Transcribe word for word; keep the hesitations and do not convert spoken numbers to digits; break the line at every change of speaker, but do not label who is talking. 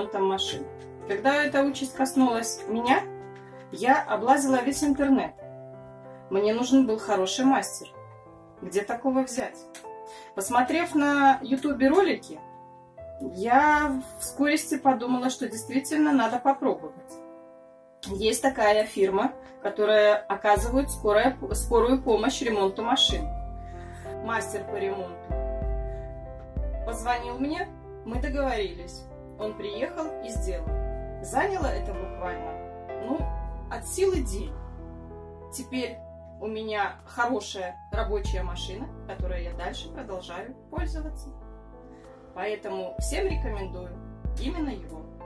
ремонтом машин. Когда эта участь коснулась меня, я облазила весь интернет. Мне нужен был хороший мастер. Где такого взять? Посмотрев на ютубе ролики, я в скорости подумала, что действительно надо попробовать. Есть такая фирма, которая оказывает скорая, скорую помощь ремонту машин. Мастер по ремонту позвонил мне, мы договорились. Он приехал и сделал. Заняло это буквально, ну, от силы день. Теперь у меня хорошая рабочая машина, которой я дальше продолжаю пользоваться. Поэтому всем рекомендую именно его.